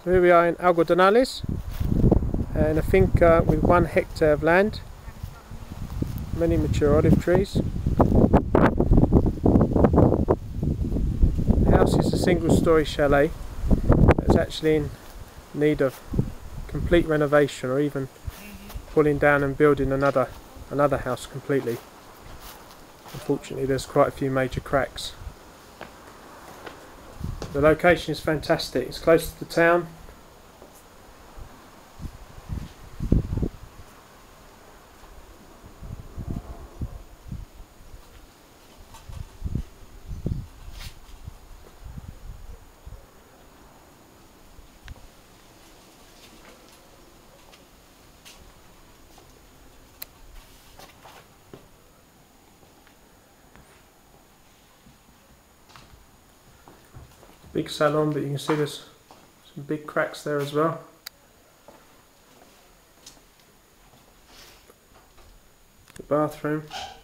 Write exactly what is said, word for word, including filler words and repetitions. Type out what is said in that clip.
Here we are in Algodonales, uh, in a finca with one hectare of land, many mature olive trees. The house is a single storey chalet that's actually in need of complete renovation, or even pulling down and building another another house completely. Unfortunately, there's quite a few major cracks. The location is fantastic. It's close to the town. Big salon, but you can see there's some big cracks there as well. The bathroom.